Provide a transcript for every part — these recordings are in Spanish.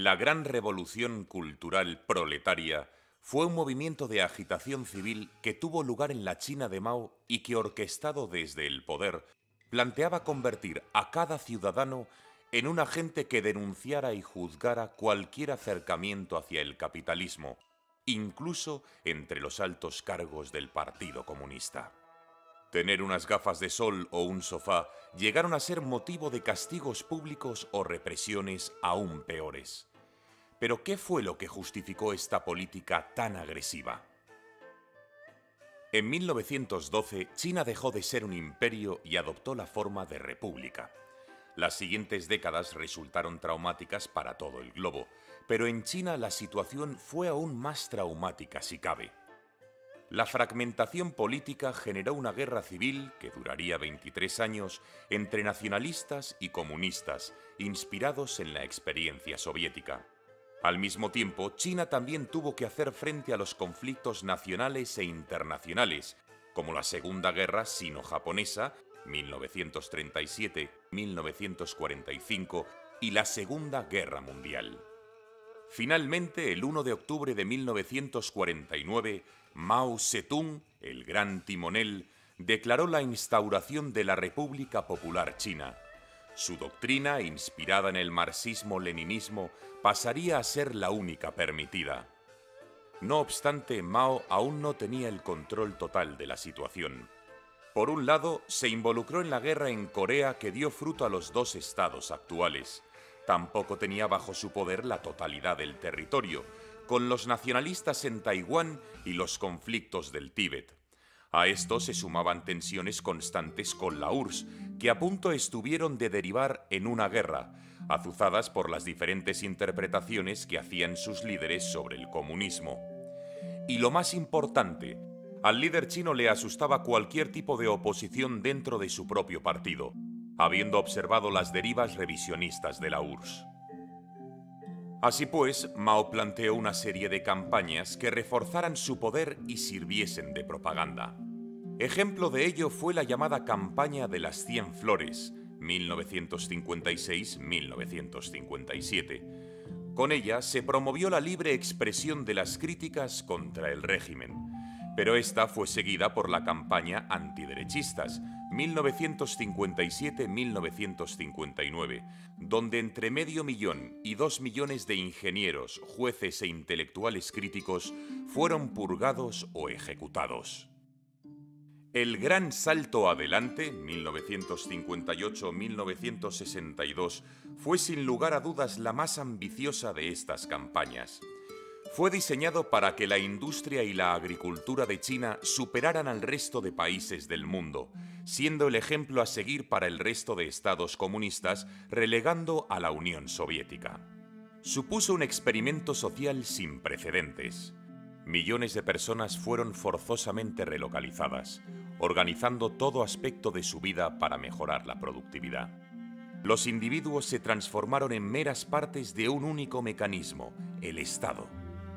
La gran revolución cultural proletaria fue un movimiento de agitación civil que tuvo lugar en la China de Mao y que, orquestado desde el poder, planteaba convertir a cada ciudadano en un agente que denunciara y juzgara cualquier acercamiento hacia el capitalismo, incluso entre los altos cargos del Partido Comunista. Tener unas gafas de sol o un sofá llegaron a ser motivo de castigos públicos o represiones aún peores. Pero ¿qué fue lo que justificó esta política tan agresiva? En 1912, China dejó de ser un imperio y adoptó la forma de república. Las siguientes décadas resultaron traumáticas para todo el globo, pero en China la situación fue aún más traumática si cabe. La fragmentación política generó una guerra civil que duraría 23 años entre nacionalistas y comunistas, inspirados en la experiencia soviética. Al mismo tiempo, China también tuvo que hacer frente a los conflictos nacionales e internacionales, como la Segunda Guerra Sino-Japonesa, 1937-1945, y la Segunda Guerra Mundial. Finalmente, el 1 de octubre de 1949, Mao Zedong, el gran timonel, declaró la instauración de la República Popular China. Su doctrina, inspirada en el marxismo-leninismo, pasaría a ser la única permitida. No obstante, Mao aún no tenía el control total de la situación. Por un lado, se involucró en la guerra en Corea que dio fruto a los dos estados actuales. Tampoco tenía bajo su poder la totalidad del territorio, con los nacionalistas en Taiwán y los conflictos del Tíbet. A esto se sumaban tensiones constantes con la URSS, que a punto estuvieron de derivar en una guerra, azuzadas por las diferentes interpretaciones que hacían sus líderes sobre el comunismo. Y lo más importante, al líder chino le asustaba cualquier tipo de oposición dentro de su propio partido, habiendo observado las derivas revisionistas de la URSS. Así pues, Mao planteó una serie de campañas que reforzaran su poder y sirviesen de propaganda. Ejemplo de ello fue la llamada Campaña de las 100 Flores, 1956-1957. Con ella se promovió la libre expresión de las críticas contra el régimen, pero esta fue seguida por la campaña antiderechistas, 1957-1959, donde entre 500.000 y 2 millones de ingenieros, jueces e intelectuales críticos fueron purgados o ejecutados. El Gran Salto Adelante, 1958-1962, fue sin lugar a dudas la más ambiciosa de estas campañas. Fue diseñado para que la industria y la agricultura de China superaran al resto de países del mundo, siendo el ejemplo a seguir para el resto de estados comunistas, relegando a la Unión Soviética. Supuso un experimento social sin precedentes. Millones de personas fueron forzosamente relocalizadas, organizando todo aspecto de su vida para mejorar la productividad. Los individuos se transformaron en meras partes de un único mecanismo, el Estado.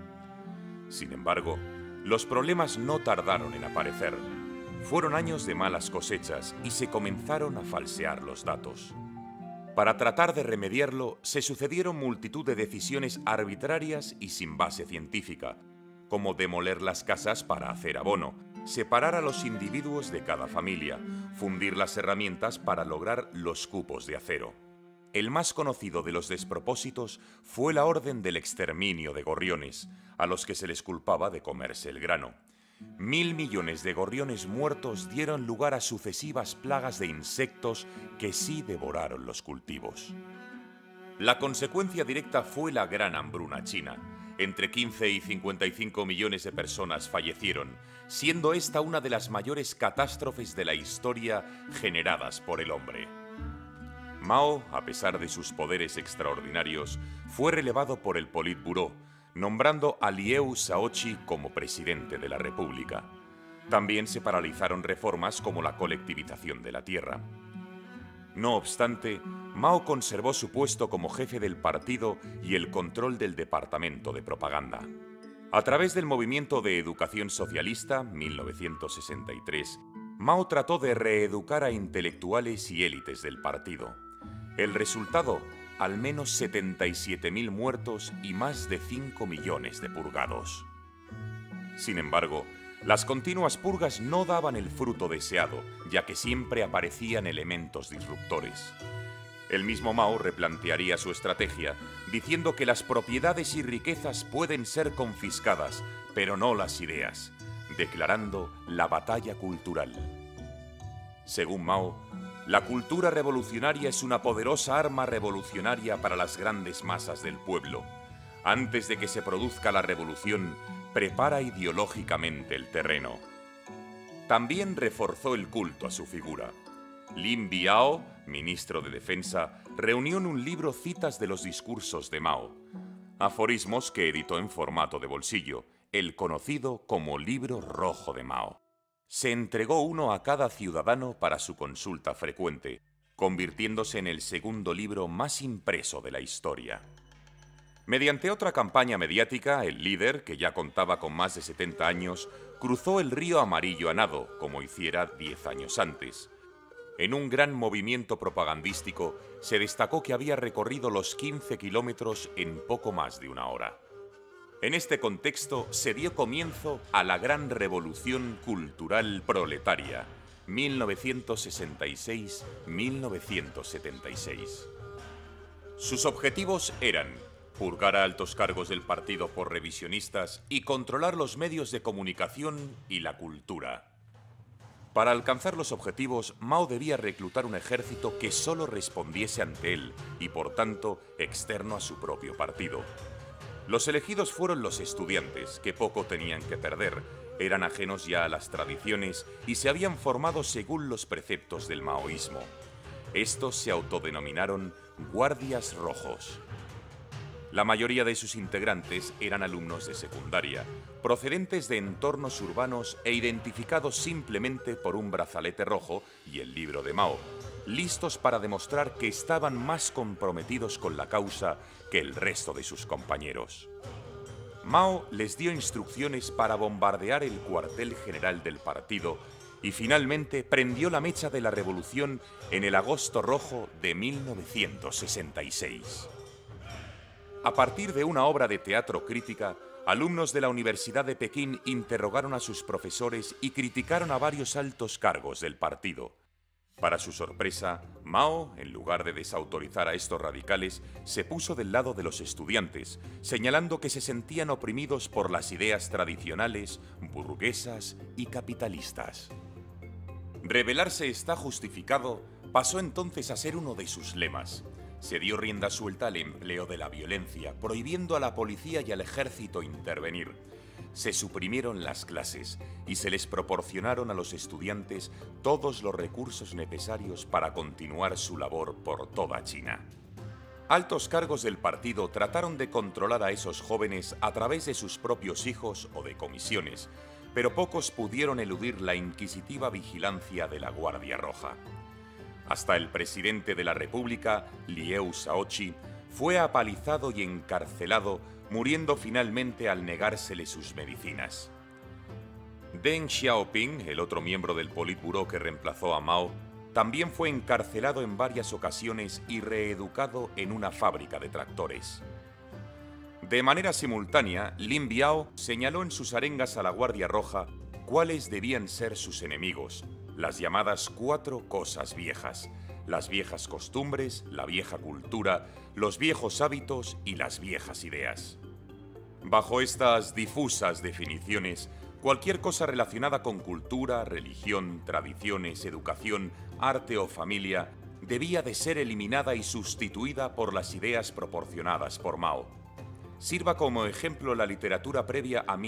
Sin embargo, los problemas no tardaron en aparecer. Fueron años de malas cosechas y se comenzaron a falsear los datos. Para tratar de remediarlo, se sucedieron multitud de decisiones arbitrarias y sin base científica, como demoler las casas para hacer abono, separar a los individuos de cada familia, fundir las herramientas para lograr los cupos de acero. El más conocido de los despropósitos fue la orden del exterminio de gorriones, a los que se les culpaba de comerse el grano. 1.000 millones de gorriones muertos dieron lugar a sucesivas plagas de insectos que sí devoraron los cultivos. La consecuencia directa fue la gran hambruna china. Entre 15 y 55 millones de personas fallecieron, siendo esta una de las mayores catástrofes de la historia generadas por el hombre. Mao, a pesar de sus poderes extraordinarios, fue relevado por el Politburó, nombrando a Liu Shaoqi como presidente de la República. También se paralizaron reformas como la colectivización de la tierra. No obstante, Mao conservó su puesto como jefe del partido y el control del departamento de propaganda. A través del movimiento de educación socialista, 1963, Mao trató de reeducar a intelectuales y élites del partido. El resultado, al menos 77.000 muertos y más de 5 millones de purgados. Sin embargo, las continuas purgas no daban el fruto deseado, ya que siempre aparecían elementos disruptores. El mismo Mao replantearía su estrategia, diciendo que las propiedades y riquezas pueden ser confiscadas, pero no las ideas, declarando la batalla cultural. Según Mao, la cultura revolucionaria es una poderosa arma revolucionaria para las grandes masas del pueblo. Antes de que se produzca la revolución, prepara ideológicamente el terreno. También reforzó el culto a su figura. Lin Biao, ministro de Defensa, reunió en un libro citas de los discursos de Mao, aforismos que editó en formato de bolsillo, el conocido como Libro Rojo de Mao. Se entregó uno a cada ciudadano para su consulta frecuente, convirtiéndose en el segundo libro más impreso de la historia. Mediante otra campaña mediática, el líder, que ya contaba con más de 70 años, cruzó el río Amarillo a nado, como hiciera 10 años antes. En un gran movimiento propagandístico, se destacó que había recorrido los 15 kilómetros en poco más de una hora. En este contexto se dio comienzo a la Gran Revolución Cultural Proletaria, 1966-1976. Sus objetivos eran purgar a altos cargos del partido por revisionistas y controlar los medios de comunicación y la cultura. Para alcanzar los objetivos, Mao debía reclutar un ejército que solo respondiese ante él y, por tanto, externo a su propio partido. Los elegidos fueron los estudiantes, que poco tenían que perder, eran ajenos ya a las tradiciones y se habían formado según los preceptos del maoísmo. Estos se autodenominaron guardias rojos. La mayoría de sus integrantes eran alumnos de secundaria, procedentes de entornos urbanos e identificados simplemente por un brazalete rojo y el libro de Mao, listos para demostrar que estaban más comprometidos con la causa que el resto de sus compañeros. Mao les dio instrucciones para bombardear el cuartel general del partido y finalmente prendió la mecha de la revolución en el Agosto Rojo de 1966. A partir de una obra de teatro crítica, alumnos de la Universidad de Pekín interrogaron a sus profesores y criticaron a varios altos cargos del partido. Para su sorpresa, Mao, en lugar de desautorizar a estos radicales, se puso del lado de los estudiantes, señalando que se sentían oprimidos por las ideas tradicionales, burguesas y capitalistas. Rebelarse está justificado pasó entonces a ser uno de sus lemas. Se dio rienda suelta al empleo de la violencia, prohibiendo a la policía y al ejército intervenir. Se suprimieron las clases y se les proporcionaron a los estudiantes todos los recursos necesarios para continuar su labor por toda China. Altos cargos del partido trataron de controlar a esos jóvenes a través de sus propios hijos o de comisiones, pero pocos pudieron eludir la inquisitiva vigilancia de la Guardia Roja. Hasta el presidente de la República, Liu Shaoqi, fue apalizado y encarcelado, muriendo finalmente al negársele sus medicinas. Deng Xiaoping, el otro miembro del Politburó que reemplazó a Mao, también fue encarcelado en varias ocasiones y reeducado en una fábrica de tractores. De manera simultánea, Lin Biao señaló en sus arengas a la Guardia Roja cuáles debían ser sus enemigos, las llamadas 4 cosas viejas: las viejas costumbres, la vieja cultura, los viejos hábitos y las viejas ideas. Bajo estas difusas definiciones, cualquier cosa relacionada con cultura, religión, tradiciones, educación, arte o familia debía de ser eliminada y sustituida por las ideas proporcionadas por Mao. Sirva como ejemplo la literatura previa a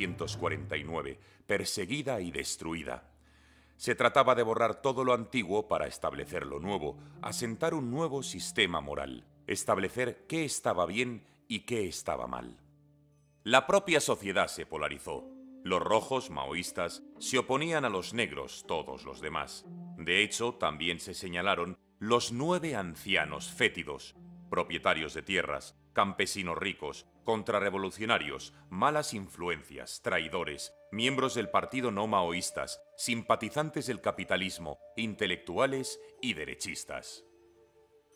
1949, perseguida y destruida. Se trataba de borrar todo lo antiguo para establecer lo nuevo, asentar un nuevo sistema moral, establecer qué estaba bien y qué estaba mal. La propia sociedad se polarizó. Los rojos, maoístas, se oponían a los negros, todos los demás. De hecho, también se señalaron los 9 ancianos fétidos, propietarios de tierras, campesinos ricos, contrarrevolucionarios, malas influencias, traidores, miembros del partido no maoístas, simpatizantes del capitalismo, intelectuales y derechistas.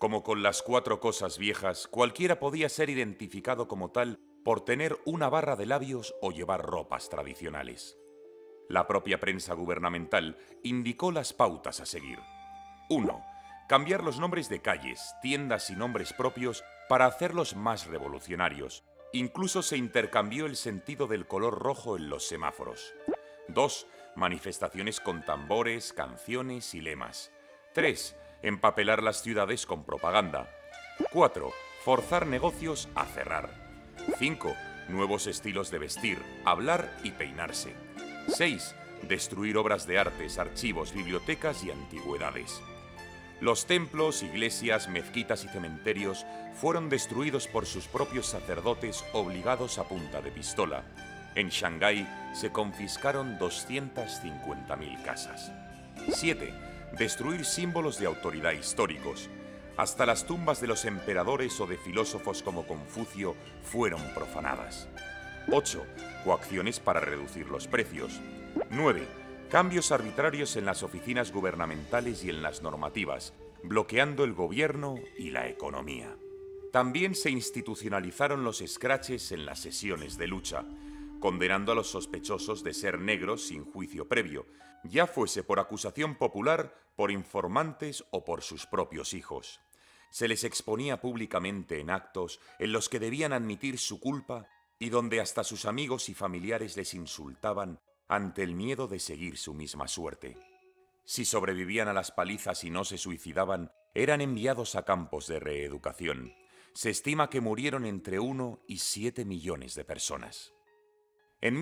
Como con las 4 cosas viejas, cualquiera podía ser identificado como tal por tener una barra de labios o llevar ropas tradicionales. La propia prensa gubernamental indicó las pautas a seguir. 1. Cambiar los nombres de calles, tiendas y nombres propios para hacerlos más revolucionarios. Incluso se intercambió el sentido del color rojo en los semáforos. 2. Manifestaciones con tambores, canciones y lemas. 3. Empapelar las ciudades con propaganda. 4. Forzar negocios a cerrar. 5. Nuevos estilos de vestir, hablar y peinarse. 6. Destruir obras de artes, archivos, bibliotecas y antigüedades. Los templos, iglesias, mezquitas y cementerios fueron destruidos por sus propios sacerdotes obligados a punta de pistola. En Shanghái se confiscaron 250.000 casas. 7. Destruir símbolos de autoridad históricos. Hasta las tumbas de los emperadores o de filósofos como Confucio fueron profanadas. 8. Coacciones para reducir los precios. 9. Cambios arbitrarios en las oficinas gubernamentales y en las normativas, bloqueando el gobierno y la economía. También se institucionalizaron los escraches en las sesiones de lucha, condenando a los sospechosos de ser negros sin juicio previo, ya fuese por acusación popular, por informantes o por sus propios hijos. Se les exponía públicamente en actos en los que debían admitir su culpa y donde hasta sus amigos y familiares les insultaban ante el miedo de seguir su misma suerte. Si sobrevivían a las palizas y no se suicidaban, eran enviados a campos de reeducación. Se estima que murieron entre 1 y 7 millones de personas. En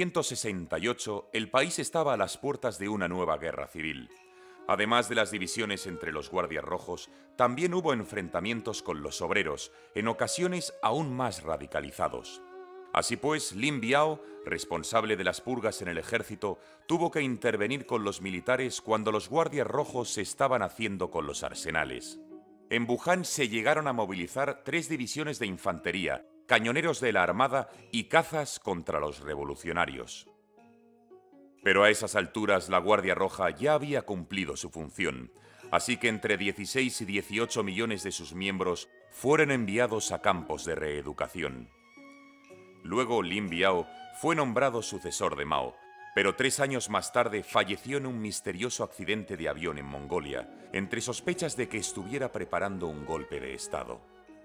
1968, el país estaba a las puertas de una nueva guerra civil. Además de las divisiones entre los guardias rojos, también hubo enfrentamientos con los obreros, en ocasiones aún más radicalizados. Así pues, Lin Biao, responsable de las purgas en el ejército, tuvo que intervenir con los militares cuando los guardias rojos se estaban haciendo con los arsenales. En Wuhan se llegaron a movilizar 3 divisiones de infantería, cañoneros de la armada y cazas contra los revolucionarios. Pero a esas alturas la Guardia Roja ya había cumplido su función, así que entre 16 y 18 millones de sus miembros fueron enviados a campos de reeducación. Luego Lin Biao fue nombrado sucesor de Mao, pero 3 años más tarde falleció en un misterioso accidente de avión en Mongolia, entre sospechas de que estuviera preparando un golpe de Estado.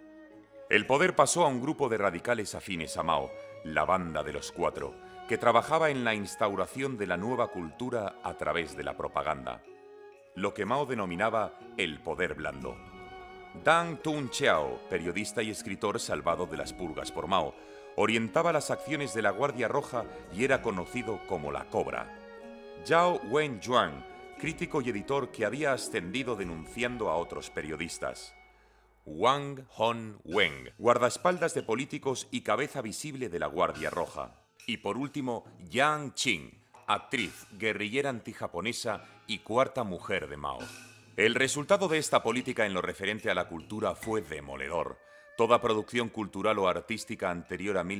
El poder pasó a un grupo de radicales afines a Mao, la Banda de los Cuatro, que trabajaba en la instauración de la nueva cultura a través de la propaganda, lo que Mao denominaba el poder blando. Deng Tun-Chiao, periodista y escritor salvado de las purgas por Mao, orientaba las acciones de la Guardia Roja y era conocido como la Cobra. Zhao Wen-Yuan, crítico y editor que había ascendido denunciando a otros periodistas. Wang Hongwen, guardaespaldas de políticos y cabeza visible de la Guardia Roja. Y por último, Yang Qing, actriz, guerrillera antijaponesa y cuarta mujer de Mao. El resultado de esta política en lo referente a la cultura fue demoledor. Toda producción cultural o artística anterior a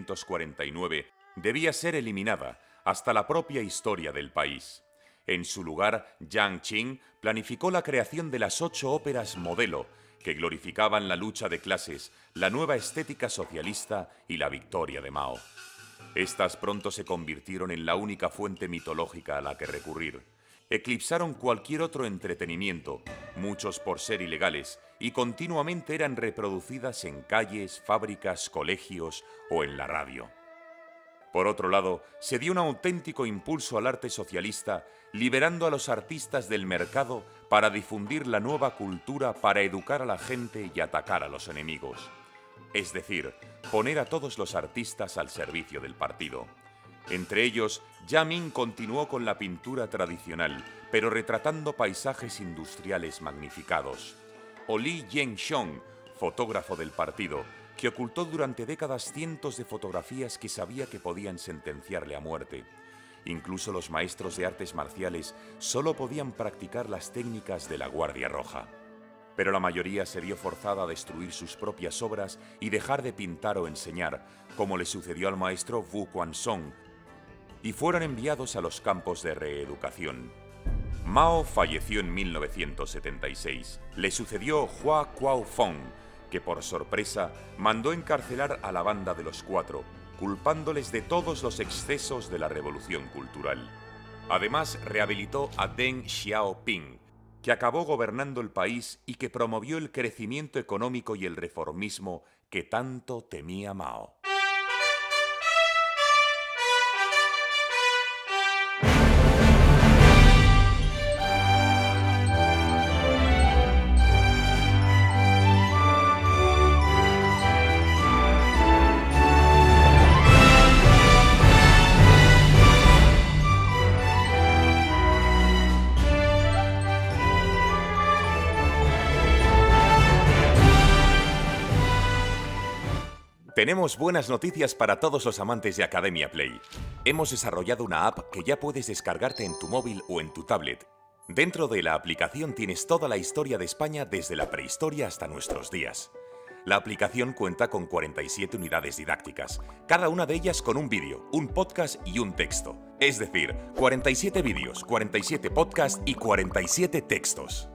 1949 debía ser eliminada, hasta la propia historia del país. En su lugar, Yang Qing planificó la creación de las 8 óperas modelo, que glorificaban la lucha de clases, la nueva estética socialista y la victoria de Mao. Estas pronto se convirtieron en la única fuente mitológica a la que recurrir. Eclipsaron cualquier otro entretenimiento, muchos por ser ilegales, y continuamente eran reproducidas en calles, fábricas, colegios o en la radio. Por otro lado, se dio un auténtico impulso al arte socialista, liberando a los artistas del mercado para difundir la nueva cultura, para educar a la gente y atacar a los enemigos. Es decir, poner a todos los artistas al servicio del partido. Entre ellos, Yamin continuó con la pintura tradicional, pero retratando paisajes industriales magnificados. O Li Yenxiong, fotógrafo del partido, que ocultó durante décadas cientos de fotografías que sabía que podían sentenciarle a muerte. Incluso los maestros de artes marciales solo podían practicar las técnicas de la Guardia Roja. Pero la mayoría se vio forzada a destruir sus propias obras y dejar de pintar o enseñar, como le sucedió al maestro Wu Quanzhong, y fueron enviados a los campos de reeducación. Mao falleció en 1976. Le sucedió Hua Guaofeng, que por sorpresa mandó encarcelar a la Banda de los Cuatro, culpándoles de todos los excesos de la Revolución Cultural. Además, rehabilitó a Deng Xiaoping, que acabó gobernando el país y que promovió el crecimiento económico y el reformismo que tanto temía Mao. Tenemos buenas noticias para todos los amantes de Academia Play. Hemos desarrollado una app que ya puedes descargarte en tu móvil o en tu tablet. Dentro de la aplicación tienes toda la historia de España desde la prehistoria hasta nuestros días. La aplicación cuenta con 47 unidades didácticas, cada una de ellas con un vídeo, un podcast y un texto. Es decir, 47 vídeos, 47 podcasts y 47 textos.